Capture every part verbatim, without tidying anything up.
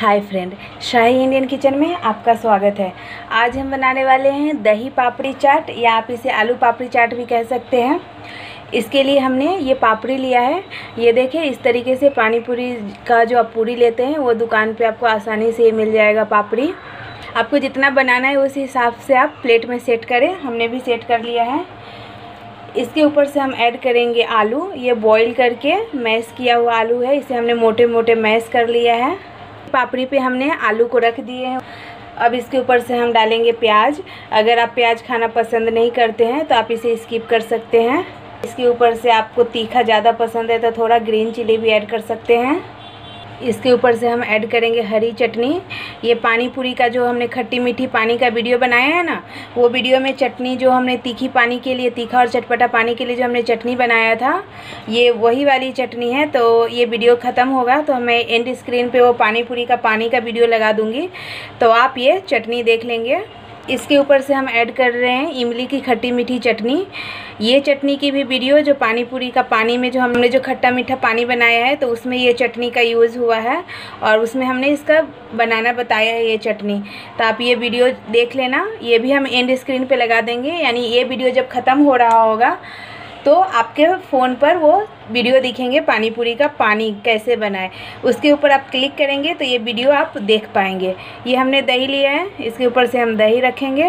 हाय friend, Shahi Indian Kitchen में आपका स्वागत है। आज हम बनाने वाले हैं दही पापड़ी चाट, या आप इसे आलू पापड़ी चाट भी कह सकते हैं। इसके लिए हमने ये पापड़ी लिया है। ये देखिए, इस तरीके से पानी पूरी का जो आप पूरी लेते हैं वो दुकान पे आपको आसानी से मिल जाएगा। पापड़ी आपको जितना बनाना है उस हिसाब से आप प्लेट में सेट करें। हमने भी सेट कर लिया है। इसके ऊपर से हम ऐड करेंगे आलू। ये बॉईल करके मैश किया हुआ आलू है, इसे हमने मोटे मोटे मैश कर लिया है। पापड़ी पे हमने आलू को रख दिए हैं। अब इसके ऊपर से हम डालेंगे प्याज। अगर आप प्याज खाना पसंद नहीं करते हैं तो आप इसे स्किप कर सकते हैं। इसके ऊपर से आपको तीखा ज़्यादा पसंद है तो थोड़ा ग्रीन चिली भी ऐड कर सकते हैं। इसके ऊपर से हम ऐड करेंगे हरी चटनी। ये पानी पूरी का जो हमने खट्टी मीठी पानी का वीडियो बनाया है ना, वो वीडियो में चटनी जो हमने तीखी पानी के लिए, तीखा और चटपटा पानी के लिए जो हमने चटनी बनाया था, ये वही वाली चटनी है। तो ये वीडियो ख़त्म होगा तो मैं एंड स्क्रीन पे वो पानी पूरी का पानी का वीडियो लगा दूँगी, तो आप ये चटनी देख लेंगे। इसके ऊपर से हम ऐड कर रहे हैं इमली की खट्टी मीठी चटनी। ये चटनी की भी वीडियो जो पानी पूरी का पानी में जो हमने जो खट्टा मीठा पानी बनाया है तो उसमें ये चटनी का यूज़ हुआ है और उसमें हमने इसका बनाना बताया है ये चटनी। तो आप ये वीडियो देख लेना, ये भी हम एंड स्क्रीन पे लगा देंगे। यानी ये वीडियो जब ख़त्म हो रहा होगा तो आपके फ़ोन पर वो वीडियो दिखेंगे पानी पूरी का पानी कैसे बनाए। उसके ऊपर आप क्लिक करेंगे तो ये वीडियो आप देख पाएंगे। ये हमने दही लिया है, इसके ऊपर से हम दही रखेंगे।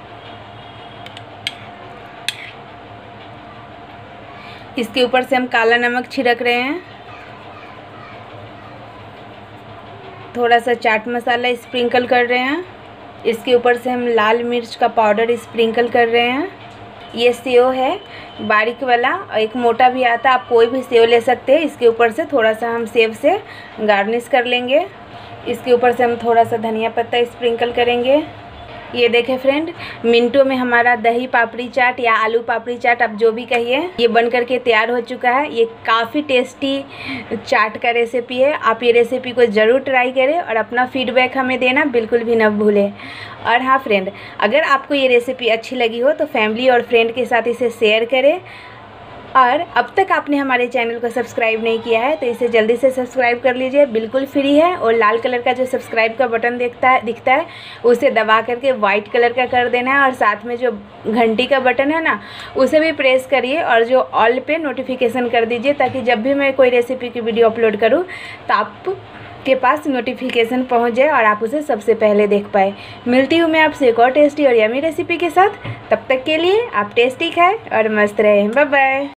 इसके ऊपर से हम काला नमक छिड़क रहे हैं। थोड़ा सा चाट मसाला स्प्रिंकल कर रहे हैं। इसके ऊपर से हम लाल मिर्च का पाउडर स्प्रिंकल कर रहे हैं। ये सेव है बारीक वाला, और एक मोटा भी आता है, आप कोई भी सेव ले सकते हैं। इसके ऊपर से थोड़ा सा हम सेव से गार्निश कर लेंगे। इसके ऊपर से हम थोड़ा सा धनिया पत्ता स्प्रिंकल करेंगे। ये देखें फ्रेंड, मिनटों में हमारा दही पापड़ी चाट या आलू पापड़ी चाट, आप जो भी कहिए, ये बन करके तैयार हो चुका है। ये काफ़ी टेस्टी चाट का रेसिपी है। आप ये रेसिपी को ज़रूर ट्राई करें और अपना फीडबैक हमें देना बिल्कुल भी न भूलें। और हाँ फ्रेंड, अगर आपको ये रेसिपी अच्छी लगी हो तो फैमिली और फ्रेंड के साथ इसे शेयर करें। और अब तक आपने हमारे चैनल को सब्सक्राइब नहीं किया है तो इसे जल्दी से सब्सक्राइब कर लीजिए, बिल्कुल फ्री है। और लाल कलर का जो सब्सक्राइब का बटन दिखता है दिखता है उसे दबा करके वाइट कलर का कर देना है। और साथ में जो घंटी का बटन है ना, उसे भी प्रेस करिए और जो ऑल पे नोटिफिकेशन कर दीजिए, ताकि जब भी मैं कोई रेसिपी की वीडियो अपलोड करूँ तो आप के पास नोटिफिकेशन पहुंच जाए और आप उसे सबसे पहले देख पाए। मिलती हूँ मैं आपसे एक और टेस्टी और यमी रेसिपी के साथ। तब तक के लिए आप टेस्टी खाएं और मस्त रहें। Bye bye.